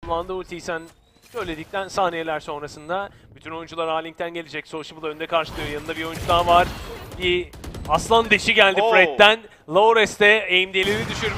Kullandığı ultiyi sen söyledikten saniyeler sonrasında bütün oyuncular A-Link'ten gelecek. Sociable önde karşılıyor. Yanında bir oyuncu daha var. Bir aslan deşi geldi Fred'den. Lawrence de AMD'leri düşürmüş.